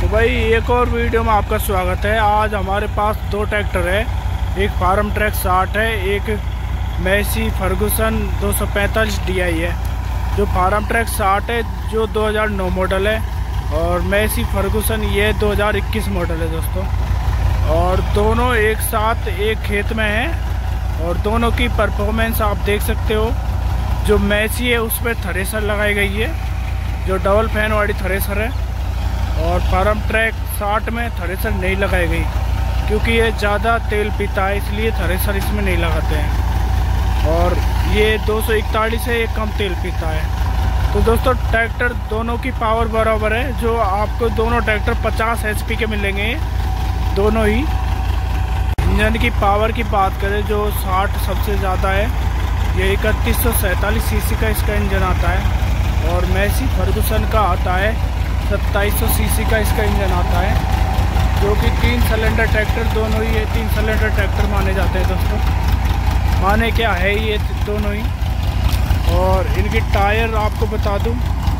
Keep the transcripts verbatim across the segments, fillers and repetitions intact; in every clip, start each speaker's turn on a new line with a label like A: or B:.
A: तो भाई एक और वीडियो में आपका स्वागत है। आज हमारे पास दो ट्रैक्टर है, एक फार्म ट्रैक साठ है, एक मैसी फर्गुसन दो सौ पैंतालीस डी आई है। जो फार्म ट्रैक साठ है जो दो हज़ार नौ मॉडल है और मैसी फर्गुसन ये दो हज़ार इक्कीस मॉडल है दोस्तों। और दोनों एक साथ एक खेत में हैं और दोनों की परफॉर्मेंस आप देख सकते हो। जो मैसी है उस पर थ्रेसर लगाई गई है जो डबल फैन वाली थ्रेसर है, और फार्म ट्रैक साठ में थ्रेसर नहीं लगाई गई क्योंकि ये ज़्यादा तेल पीता है, इसलिए थ्रेसर इसमें नहीं लगाते हैं। और ये दो सौ इकतालीस है, ये कम तेल पीता है। तो दोस्तों ट्रैक्टर दोनों की पावर बराबर है। जो आपको दोनों ट्रैक्टर पचास एच पी के मिलेंगे दोनों ही। इंजन की पावर की बात करें जो साठ सबसे ज़्यादा है, ये इकतीस सौ सैंतालीस सी सी का इसका इंजन आता है। और मैसी फर्गुसन का आता है सत्ताईस सौ सी सी का इसका इंजन आता है, जो कि तीन सिलेंडर ट्रैक्टर दोनों ही ये तीन सिलेंडर ट्रैक्टर माने जाते हैं दोस्तों। माने क्या है ये दोनों ही। और इनकी टायर आपको बता दूं,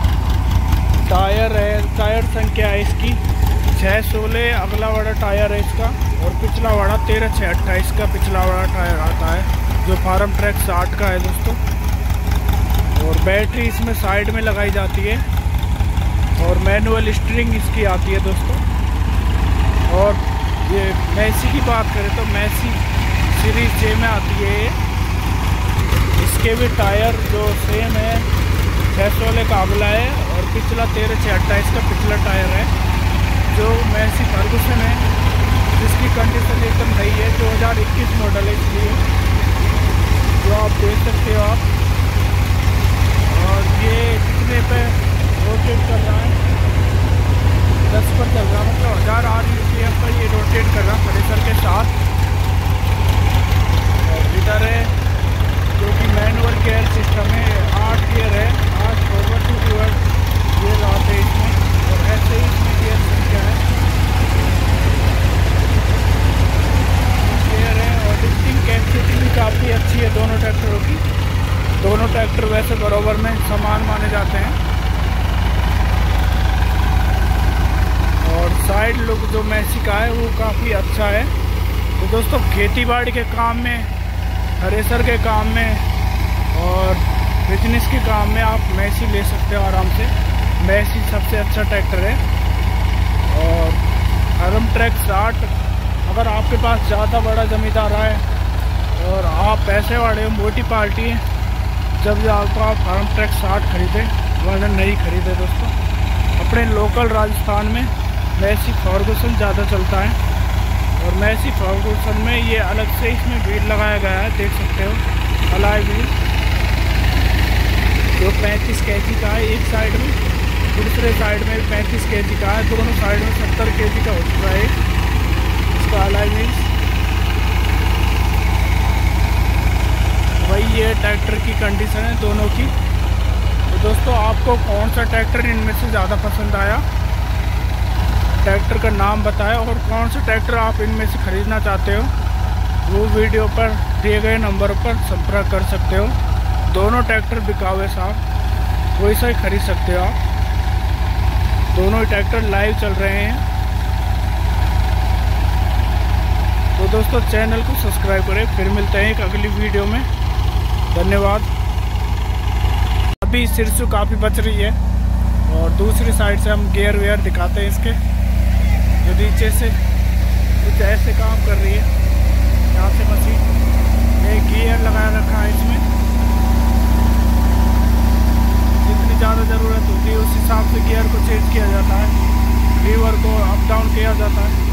A: टायर है टायर संख्या है इसकी छः सोलह, अगला वाला टायर है इसका, और पिछला वाला तेरह छः अट्ठाईस का पिछला वाला टायर आता है जो फार्म ट्रैक साठ का है दोस्तों। और बैटरी इसमें साइड में लगाई जाती है और मैनुअल स्टीयरिंग इसकी आती है दोस्तों। और ये मैसी की बात करें तो मैसी सीरीज जे में आती है ये। इसके भी टायर जो सेम है, छः सोलह का अगला है और पिछला तेरह छः अट्ठाईस का पिछला टायर है। जो मैसी फर्गुसन है जिसकी कंडीशन एकदम नई है, दो हज़ार इक्कीस मॉडल है, इसलिए जो आप देख सकते हो आप। और ये कितने पे रोटेट कर रहा है, दस पर चल रहा है, मतलब हज़ार आर पी एम पर ये रोटेट कर रहा है थ्रेसर के साथ। और इधर है जो कि मैनुअल गियर सिस्टम है, आठ गियर है, आठ फॉरवर्ड टू रिवर्स गियर आते हैं इसमें। और ऐसे ही इसमें गियर संख्या है गियर है। और लिफ्टिंग कैपेसिटी भी काफ़ी अच्छी है दोनों ट्रैक्टरों की। दोनों ट्रैक्टर वैसे बराबर में समान माने जाते हैं। और साइड लुक जो मैसी का है वो काफ़ी अच्छा है। तो दोस्तों खेती बाड़ी के काम में, थ्रेसर के काम में और बिजनेस के काम में आप मैसी ले सकते हो आराम से। मैसी सबसे अच्छा ट्रैक्टर है। और फार्म ट्रैक साठ, अगर आपके पास ज़्यादा बड़ा ज़मींदार है और आप पैसे वाले हो, मोटी पार्टी है, जब आपको आप फार्म ट्रैक साठ खरीदें वरना नहीं खरीदे दोस्तों। अपने लोकल राजस्थान में मैसी फर्गुसन ज़्यादा चलता है। और मैसी फर्गुसन में ये अलग से इसमें व्हील लगाया गया है, देख सकते हो, अलाय व्हील जो पैंतीस के जी का है एक साइड में, दूसरे साइड में पैंतीस के जी का है, दोनों साइड में सत्तर के जी का हो चुका है इसका अलाय व्हील। वही ये ट्रैक्टर की कंडीशन है दोनों की। तो दोस्तों आपको कौन सा ट्रैक्टर इनमें से ज़्यादा पसंद आया, ट्रैक्टर का नाम बताएं, और कौन सा ट्रैक्टर आप इनमें से ख़रीदना चाहते हो वो वीडियो पर दिए गए नंबर पर संपर्क कर सकते हो। दोनों ट्रैक्टर बिकाऊ है साहब, वैसा ही खरीद सकते हो आप। दोनों ही ट्रैक्टर लाइव चल रहे हैं। तो दोस्तों चैनल को सब्सक्राइब करें। फिर मिलते हैं एक अगली वीडियो में। धन्यवाद। अभी सिरसू काफ़ी बच रही है और दूसरी साइड से हम गियर वेयर दिखाते हैं इसके, जो नीचे से कुछ ऐसे काम कर रही है। यहाँ से मशीन एक गियर लगा रखा है इसमें, जितनी ज़्यादा ज़रूरत होती है उस हिसाब से गियर को चेंज किया जाता है, लीवर को अप डाउन किया जाता है।